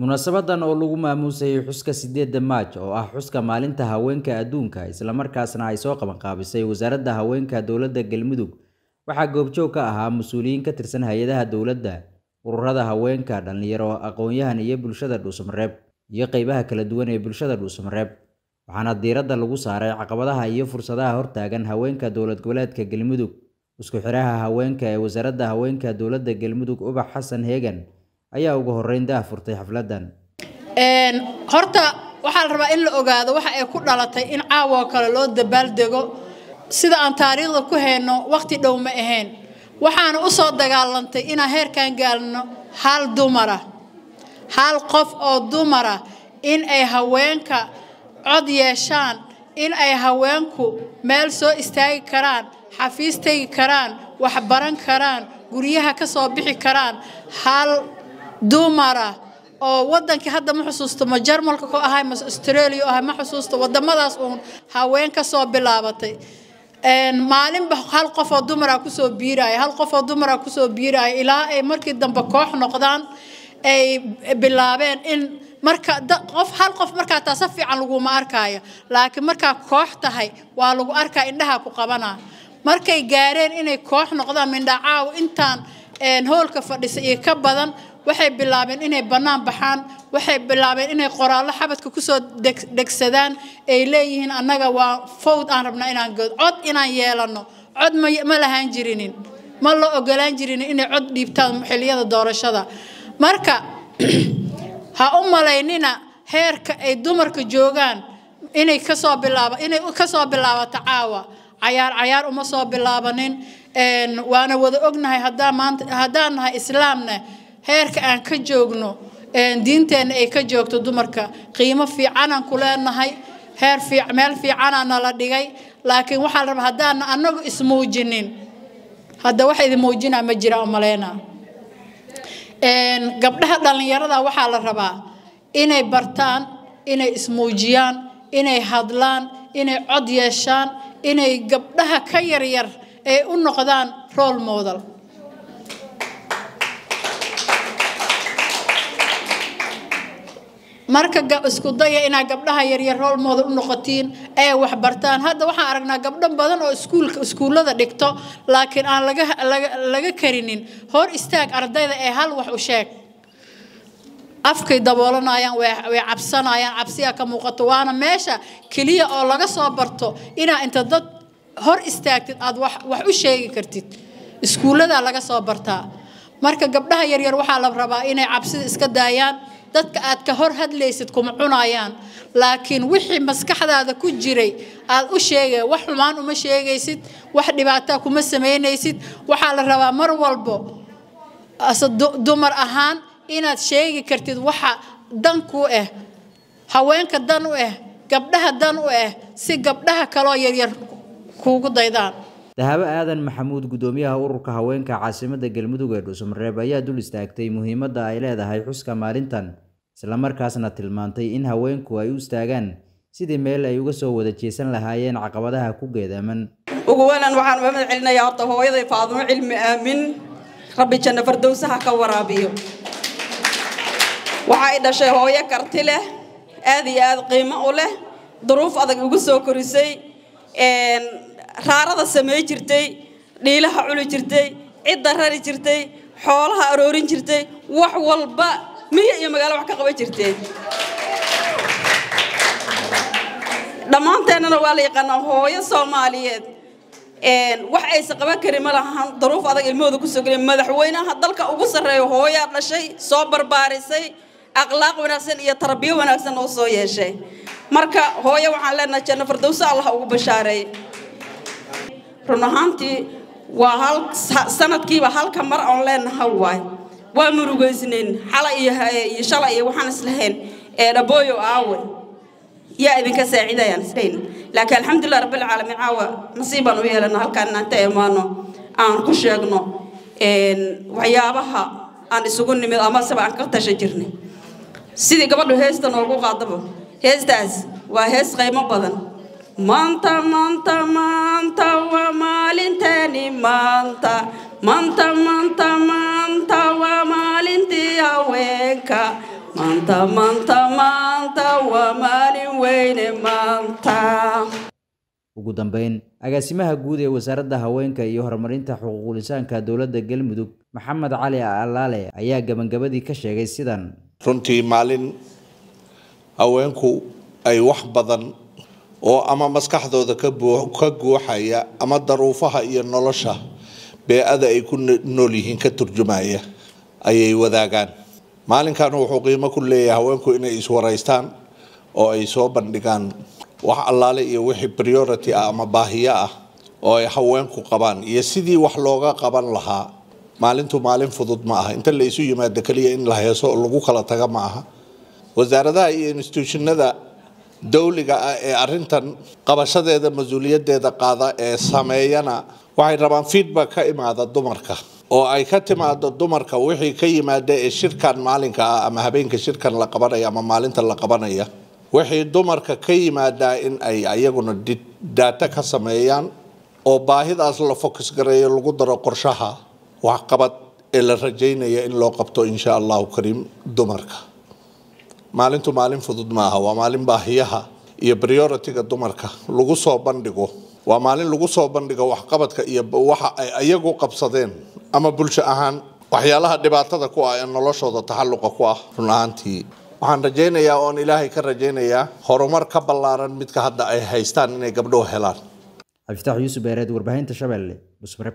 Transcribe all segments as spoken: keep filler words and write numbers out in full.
munaasabadan oo lagu maamuusay xuska sideedda Maaj oo ah xuska maalinta haweenka adduunka isla markaasna ay soo qaban qaabisay wasaaradda haweenka dawladda Galmudug waxa goobjoog ka ahaa mas'uuliyiin ka tirsan hay'adaha dawladda ururada haweenka dhalinyaro aqoon-yahan iyo bulshada Dhuusamareeb iyo qaybaha kala duwan ee bulshada Dhuusamareeb waxaana diiradda lagu saaray caqabadaha iyo fursadaha hortaagan haweenka dawlad goboleedka Galmudug isku xiraha haweenka ee wasaaradda haweenka dawladda Galmudug Ubax Xasan Heegan ayaa ugu horeyn daa furtay xafladan een horta waxa la rabaa in la ogaado waxa ay ku dhalatay in caawa kale loo dabaal dego sida aan taariikhda ku heeno waqti dhow ma ahayn waxaan u soo dagaalantay in heerkan gaalno hal dumara hal qof oo dumara in ay haweenka cod yeeshaan in ay haweenku meel soo istaagi karaan xafiis tagi karaan wax baran karaan guriyaha ka soo bixi karaan hal dumara oo wadanka hadda ma xusuusto ma Jarmalka ko ahay ma Australia ahay ma xusuusto wadamadaas oo haween ka soo bilaabatay een maalin ba hal qof oo dumara ku soo biiray hal qof oo dumara ku soo biiray ilaa ay markii dambe koox noqdaan ay bilaabeen in marka qof hal qof marka taas fiican lagu ma arkaayo laakiin marka koox tahay waa lagu arkaa indhaha ku qabana markay gaareen inay koox noqdaan mindhacaaw intaan een hoolka fadhisay iyo ka badan waxay bilaabeen inay banaan baxaan waxay bilaabeen inay qoraallo xabadka ku soo degsadaan ay leeyihiin annaga waa fowd aan rabnaa inaan god cod inaan yeelano cod ma lahaan jirinin ma la ogolaan jirinin inay cod dhiibtaan xilliyada doorashada marka ha u malaynina heerka ay dumarka joogaan inay ka soo bilaabo inay ka soo bilaabato caawa cayaar cayaar uma soo bilaabanin een waana wada ognahay hadaa maanta hadaan nahay islaamna heerka aan ka joogno een diinteena ay ka joogto dumarka qiimo fiican aan ku leenahay heer fiican meel fiican aan la dhigay laakiin waxa la rabaa hadaan anagu ismuujinin hada waxa idin muujinaa ma jira umaleena een gabdhaha dhalinyarada waxa la rabaa inay bartaan inay ismuujiyaan inay hadlaan inay cod yeeshaan inay gabdhaha ka yar yar ay u noqdaan role model marka isku daya ina gabdhaha yar yar role model u noqotiin ay wax bartaan hadda waxaan aragnaa gabdho badan oo iskuulka iskuulada dhigto laakiin aan laga laga karinin hor istaag ardayda ee hal wax u sheeg afkay daboolanayaan way cabsanayaan cabsiya ka muuqato waana meesha kaliya oo laga soo barto ina inta dad hor istaagtid aad wax wax u sheegi kartid iskuulada laga soo bartaa marka gabdhaha yar yar waxa la rabaa inay cabsida iska daayaan dadka aad ka hor hadlaysid kuma cunayaan laakiin wixii maskaxdaada ku jiray aad u sheegay wax xumaan uma sheegaysid wax dhibaato kuma sameynaysid waxa la rabaa mar walbo asad dumar ahaan inaad sheegi kartid waxa dan ku ah haweenka dan u ah gabdhaha dan u ah si gabdhaha kale yar yar kuugu daydaan Dahabo Aadan Maxamuud gudoomiyaha ururka haweenka caasimadda Galmudug ee Dhuusamareeb ayaa dul istaagtay muhiimadda ay leedahay xuska maalintan isla markaasna tilmaantay in haweenku ay u istaagaan sidii meel ay uga soo wada jeesan lahaayeen caqabadaha ku geedaman ugu weynaan waxaan u mahad celinayaa horta hooyaday Faadumo Cilmi Aamin Rabbi janna fardowsaha ka waraabiyo waxa ay dhashay hooyo karti leh aad iyo aad qiimo u leh duruuf adag ugu soo korisay een raarada sameey jirtay dhiilaha culi jirtay cid rari jirtay xoolaha aroorin jirtay wax walba miya iyo magaalo wax ka qaban jirtay dhamaanteena waa la yaqaan hooyo Soomaaliyeed een wax ay qaban karin ma lahan duruuf adag ilmooda ku soo galay madaxweynaha dalka ugu sareeyo hooyo dhashay soo barbaarisay akhlaaq wanaagsan iyo tarbiyo wanaagsan oo soo yeeshay marka hooyo waxaan leenahay janna fardowsa Allah ugu bashaaray runahantii waa hal sanadkiiba halka mar aan leenahay waay waa murugeysneen xalay iyo shalay waxaan islahayn ee dhabooyo aawe yaa idinka saacidayaan isleen laakiin alxamdulillah rabbil caalamiin aawa nasiiban u yeelana halkaan inta imaano aan ku sheegno een waxyaabaha aan isugu nimid ama sabab aan ka tashay jirnay sidii gabadhu heestan ugu qaadabo heestaas waa hees qiimo badan Manta manta manta wa malintani manta manta manta manta wa malinti haweenka maanta maanta maanta waa maalin weyne maanta. ugu dambeyn agaasimaha guud ee wasaaradda haweenka iyo horumarinta xuquuqul insaanka dowladda Galmudug Maxamed Cali Alaale ayaa gabagabadii ka sheegay sidan runtii maalin haweenku ay wax badan oo ama maskaxdooda ka ka guuxaya ama daruufaha iyo nolosha beecada ay ku nool yihiin ka turjumaya ayay wadaagaan maalinkan wuxuu qiimo ku leeyahay haweenku inay iswareystaan oo ay soo bandhigaan wax allaale iyo wixii priority ah ama baahiya ah oo ay haweenku qabaan iyo sidii wax looga qaban lahaa maalintu maalin fudud ma aha inta la isu yimaado kaliya in la heeso lagu kala taga ma aha wasaaradaha iyo institutionada dawliga ah ee arintan qabashadeeda mas'uuliyadeeda qaada ee sameeyana waxay rabaan feedback ka imaada dumarka oo ay ka timaado dumarka wixii ka yimaada ee shirkan maalinka ah ama habeenka shirkan la qabanayo ama maalinta la qabanayo wixii dumarka ka yimaada in ay ayaguna data ka sameeyaan oo baahidaas la focus gareeyo lagu daro qorshaha wax qabad ee la rajaynayo in loo qabto insha Allah karim dumarka maalintu maalin fudud ma aha waa maalin baahiyaha iyo priority-ga dumarka lagu soo bandhigo waa maalin lagu soo bandhigo wax qabadka iyo waxa ay ayagu qabsadeen ama bulsho ahaan waxyaalaha dhibaatada ku ah ee noloshooda taxalluqa ku ah run ahaantii waxaan rajaynayaa oo Ilaahay ka rajaynayaa horumar ka ballaaran midka hadda ay haystaan inay gabdho helaan Abdulfataax Yuusuf Beereed warbaahinta Shabeelle Busmareb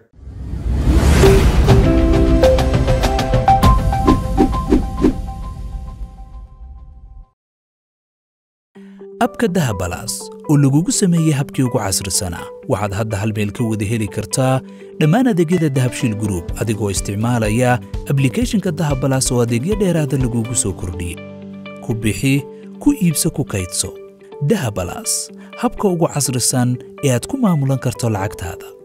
abka dahabalaas oo lagugu sameeyay habkii ugu casrisanaa waxaad hadda hal meel ka wada heli kartaa dhammaan adeegyada Dahabshiil Group adigoo isticmaalaya application-ka Dahabalaas oo adeegyo dheeraad ah lagugu soo kordhiyay ku bixi ku iibso ku kaydso Dahabalaas habka ugu casrisan ee aad ku maamulan karto lacagtaada.